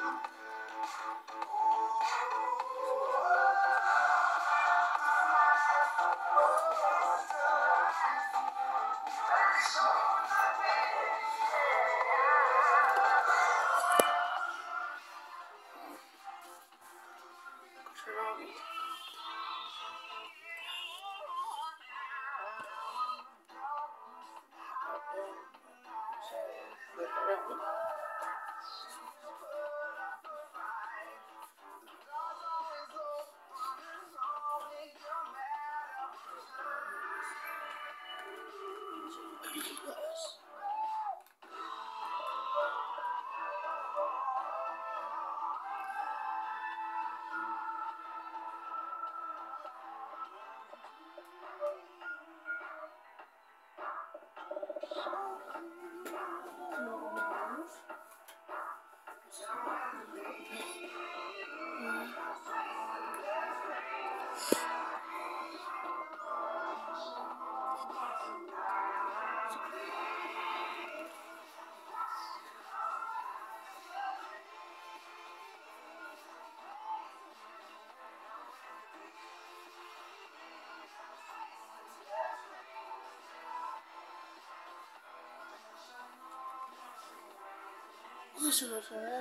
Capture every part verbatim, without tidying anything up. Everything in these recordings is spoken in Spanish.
Eso no se ve.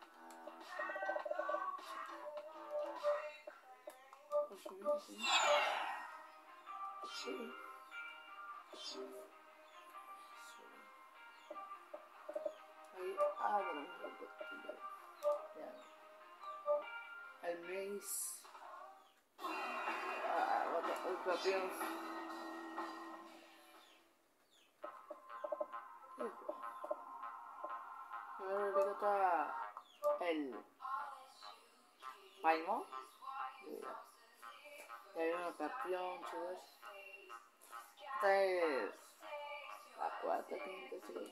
Sí. Ahí abren la botella. Ya. El maíz. Ah, el campeón. Ahora está el paimo. Y hay un campeón, chicos. Esta es la cuarta, quinta, chicos.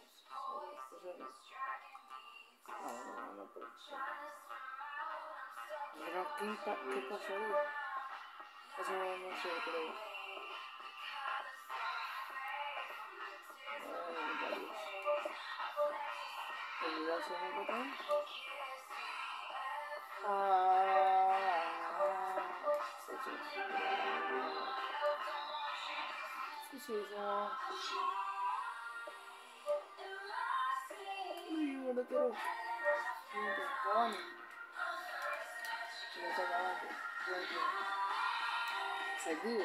No, no, no, no, pero sí. Pero quinta, ¿qué pasó ahí? Eso no sé, creo. El brazo en el botón. Ah, sí, sí. Sí, sí, ya. Uy, yo no quiero. No te acaban. Se me está acabando. Seguido.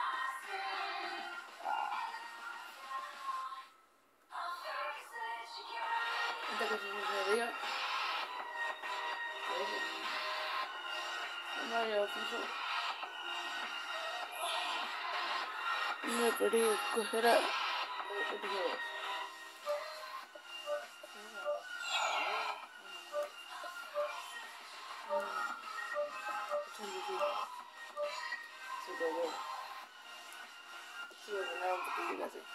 Esta cosa sucedió. No, yo fijo. No quería coger a... Se cayó. Sí, voy a poner un poquito así.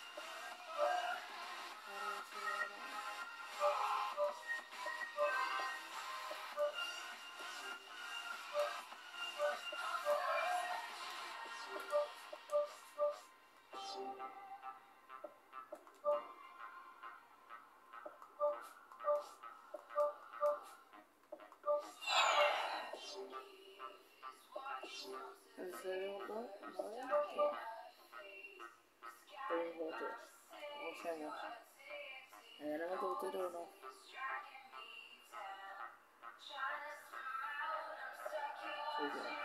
El segundo, no tres votos. O sea, no. ¿Ahora me tocó o no? Sí, sí.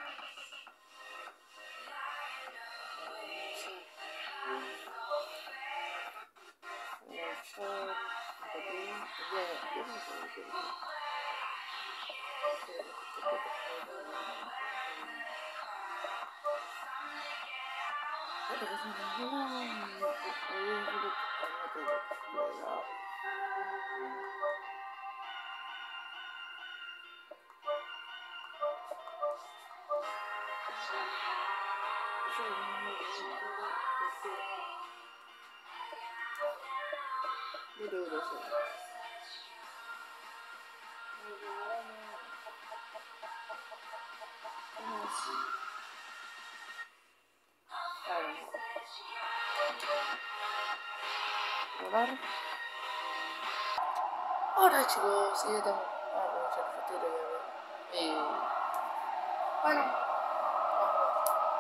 Ahora chicos, sí, estamos. vemos el futuro, ya ves. Y bueno, vamos a ver.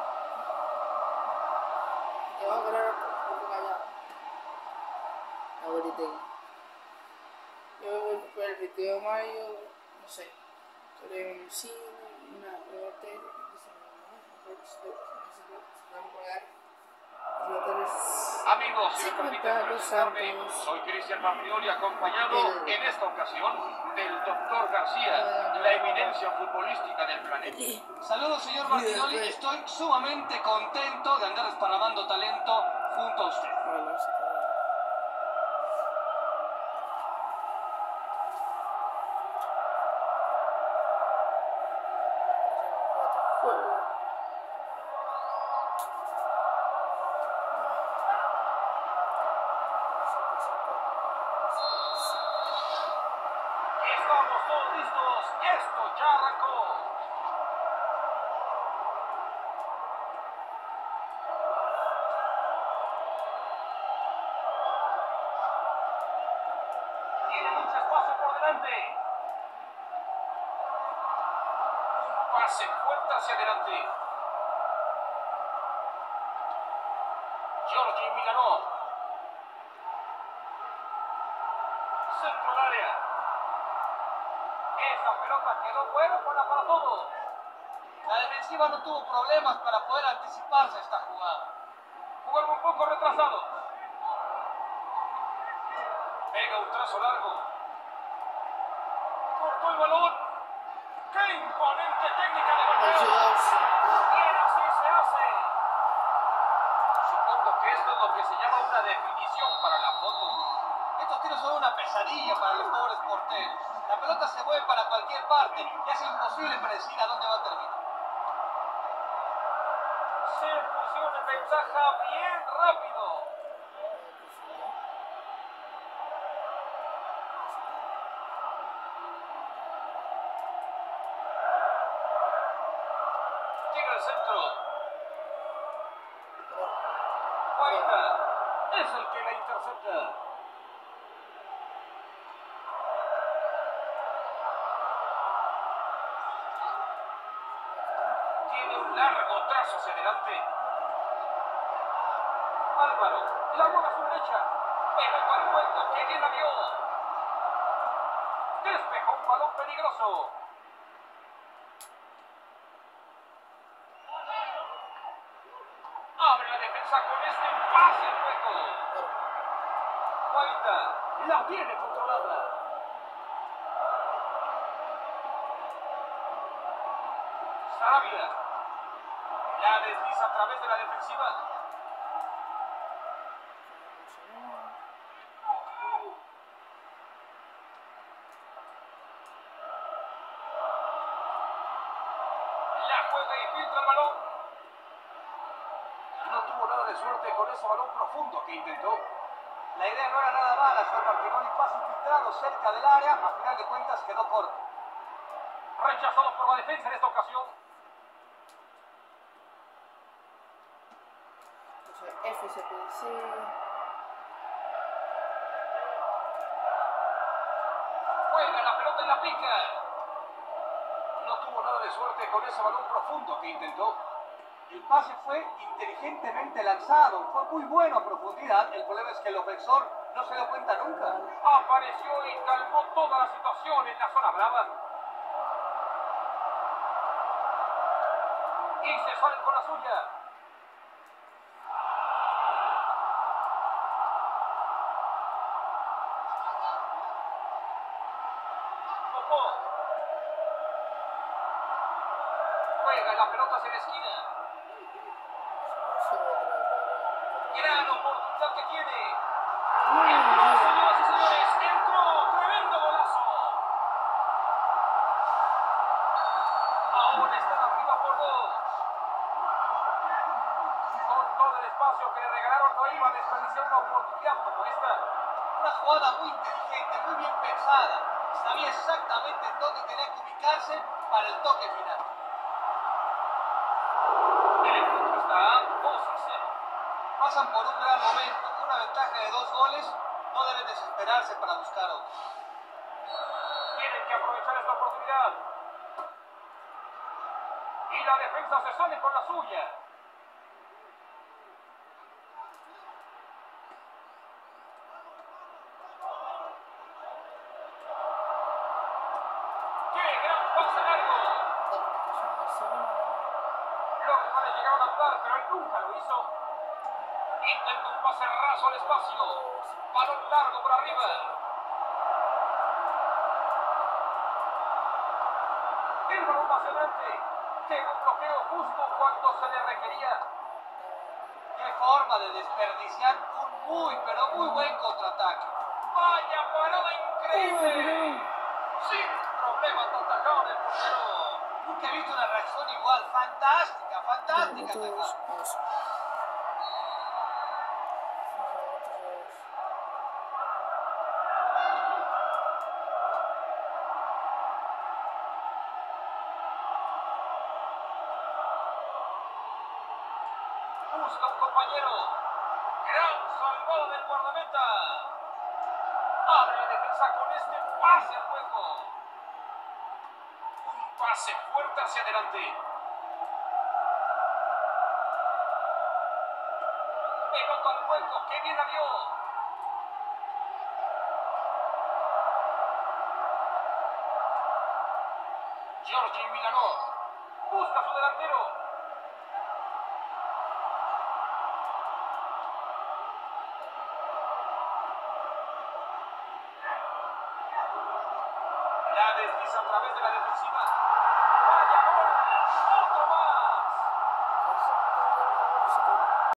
Y vamos a quedar un poco callado. Ahorita. Yo voy a ver el video de Mario, no sé, sobre un cine, una hotel, Amigos, si me permiten presentarme, soy Cristian Martinoli, acompañado en esta ocasión del doctor García, la eminencia futbolística del planeta. Saludos, señor Martinoli, estoy sumamente contento de andar desparramando talento junto a usted. Estamos todos listos, esto ya arrancó. Tiene mucho espacio por delante. Un pase fuerte hacia adelante. Giorgi Milanov. Centro del área. Esa pelota quedó buena para, para todo. La defensiva no tuvo problemas para poder anticiparse a esta jugada. Jugaron un poco retrasado. Pega un trazo largo. Cortó el balón. ¡Qué imponente técnica de golpeo! Bien, así se hace. Supongo que esto es lo que se llama una definición para la foto. Estos tiros son una pesadilla para los pobres porteros. La pelota se mueve para cualquier parte y es imposible predecir a dónde va a terminar. Se puso de ventaja bien rápido. Llega al centro. Guaita es el que la intercepta. Tiene un largo trazo hacia adelante. Álvaro, la bola a su derecha. Pega para el hueco, que bien la vio. Despejó un balón peligroso. Abre la defensa con este pase al hueco. Guaita la tiene controlada. Sarabia la desliza a través de la defensiva. La juega y filtra el balón. No tuvo nada de suerte con ese balón profundo que intentó. La idea no era nada mala, señor Martinoli. Pase filtrado cerca del área, a final de cuentas quedó corto. Rechazado por la defensa en esta ocasión. F C P C. Juega la pelota en la pica. No tuvo nada de suerte con ese balón profundo que intentó. El pase fue inteligentemente lanzado, fue muy bueno a profundidad. El problema es que el ofensor no se dio cuenta nunca. Apareció y calmó toda la situación en la zona brava. Y se salen con la suya. Tocó. Juega la pelota hacia la esquina. Gran oportunidad que tiene. Entró, señoras y señores, entró. Tremendo golazo. Ahora están arriba por dos. Con todo el espacio que le regalaron no iba a desperdiciar una oportunidad como esta. Una jugada muy inteligente, muy bien pensada. Sabía exactamente en dónde tenía que ubicarse para el toque final. El encuentro está dos a cero. Pasan por un gran momento, una ventaja de dos goles, no deben desesperarse para buscar otro. Tienen que aprovechar esta oportunidad. Y la defensa se sale con la suya. ¡Qué gran pase largo! Los rivales llegaron a dudar, pero él nunca lo hizo. Intenta un pase raso al espacio. Balón largo por arriba. El balón adelante. Llegó un bloqueo justo cuando se le requería. Qué forma de desperdiciar un muy, pero muy buen contraataque. ¡Vaya parada increíble! Sin problemas atacaron el portero. Nunca he visto una reacción igual. Fantástica, fantástica atacada. Busca un compañero. Gran salvada del guardameta. Abre la defensa con este pase al juego. Un pase fuerte hacia adelante. Pelota al hueco. ¡Qué bien la dio! Giorgi Milanov. Busca a su delantero. La desliza a través de la defensiva.